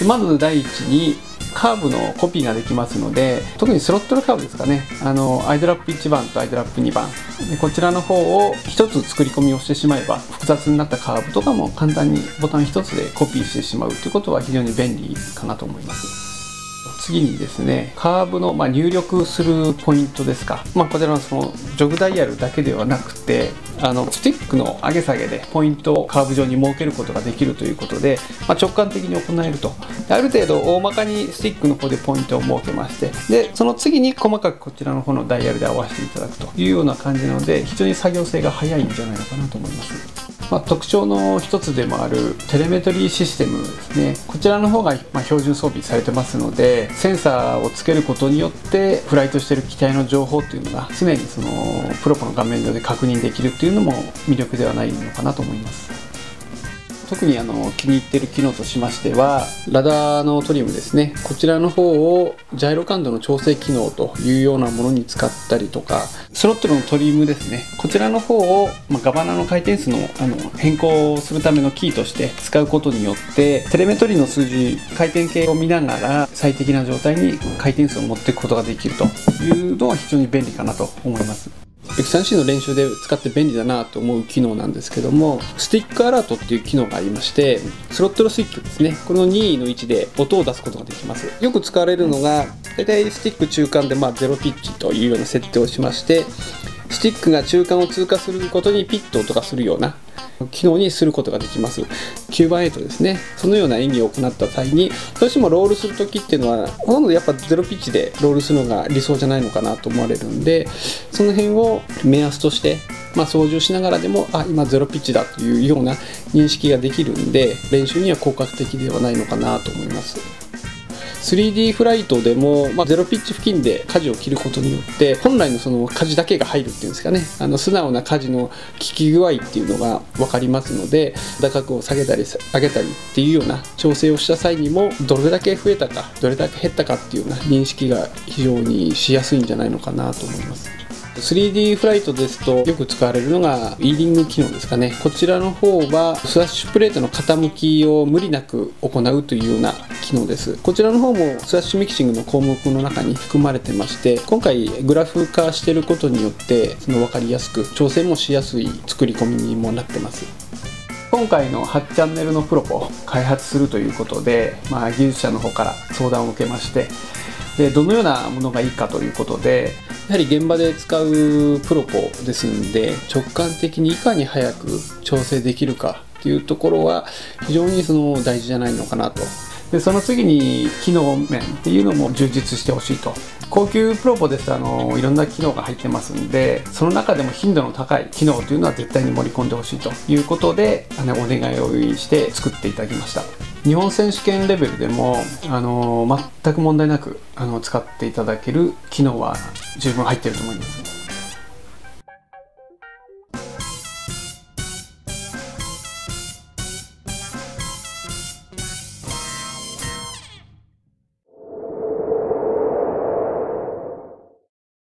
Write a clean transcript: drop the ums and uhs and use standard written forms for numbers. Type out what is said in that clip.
まず第一にカーブのコピーができますので、特にスロットルカーブですかね、アイドラップ1番とアイドラップ2番で、こちらの方を1つ作り込みをしてしまえば、複雑になったカーブとかも簡単にボタン1つでコピーしてしまうということは非常に便利かなと思います。次にですね、カーブの、入力するポイントですか、こちらのそのジョグダイヤルだけではなくて、スティックの上げ下げでポイントをカーブ上に設けることができるということで、直感的に行えると。ある程度大まかにスティックの方でポイントを設けまして、でその次に細かくこちらの方のダイヤルで合わせていただくというような感じなので、非常に作業性が早いんじゃないのかなと思います。特徴の一つでもあるテレメトリーシステムですね、こちらの方が標準装備されてますので、センサーをつけることによってフライトしている機体の情報っていうのが常にそのプロポの画面上で確認できるっていうのも魅力ではないのかなと思います。特に気に入っている機能としましては、ラダーのトリムですね、こちらの方をジャイロ感度の調整機能というようなものに使ったりとか、スロットルのトリムですね、こちらの方を、ガバナの回転数の変更するためのキーとして使うことによって、テレメトリの数字、回転系を見ながら最適な状態に回転数を持っていくことができるというのは非常に便利かなと思います。X3C の練習で使って便利だなと思う機能なんですけども、スティックアラートっていう機能がありまして、スロットルスイッチですね、この任意の位置で音を出すことができます。よく使われるのが、だいたいスティック中間で0ピッチというような設定をしまして、スティックが中間を通過することにピッと音がするような機能にすることができます。9番8ですね、そのような演技を行った際に、どうしてもロールする時っていうのはほとんどやっぱ0ピッチでロールするのが理想じゃないのかなと思われるんで、その辺を目安として、操縦しながらでも今0ピッチだというような認識ができるんで、練習には効果的ではないのかなと思います。3D フライトでも、0ピッチ付近で舵を切ることによって本来のその舵だけが入るっていうんですかね、素直な舵の効き具合っていうのが分かりますので、打角を下げたり上げたりっていうような調整をした際にも、どれだけ増えたかどれだけ減ったかっていうような認識が非常にしやすいんじゃないのかなと思います。3D フライトですとよく使われるのがウィーディング機能ですかね。こちらの方はスラッシュプレートの傾きを無理なく行うというような機能です。こちらの方もスラッシュミキシングの項目の中に含まれてまして、今回グラフ化していることによって分かりやすく調整もしやすい作り込みにもなってます。今回の8チャンネルのプロポを開発するということで、技術者の方から相談を受けまして、でどのようなものがいいかということで、やはり現場で使うプロポですんで、直感的にいかに早く調整できるかっていうところは非常に大事じゃないのかなと。でその次に機能面っていうのも充実してほしいと。高級プロポですといろんな機能が入ってますんで、その中でも頻度の高い機能というのは絶対に盛り込んでほしいということでお願いをして作っていただきました。日本選手権レベルでも全く問題なく使っていただける機能は十分入っていると思います。